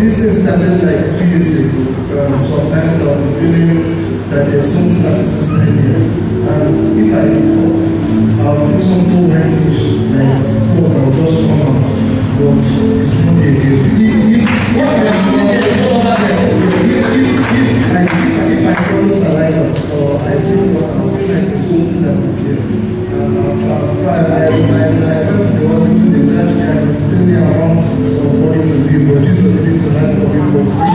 ministry started like 2 years ago. Sometimes I'll be feeling that there's something that is inside here. And if I cough, I'll do something whitish, like smoke, I'll just come out. But it's not a deal. If I swallow saliva or I drink water, I'll feel like there's something that is here. And I'll try. I go to the hospital, they touch me and they send me around of money to be, but Jesus did it tonight for me for free.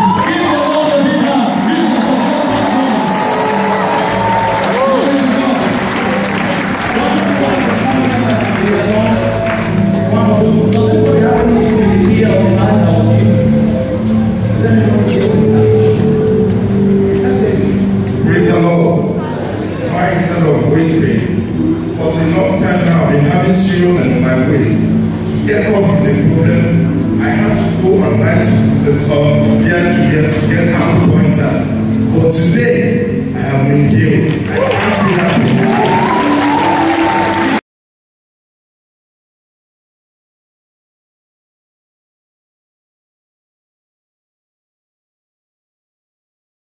Praise the Lord. Why instead of wasting? For a long time now, I've been having serious in my waist. To get up is a problem. I had to go online to the via to get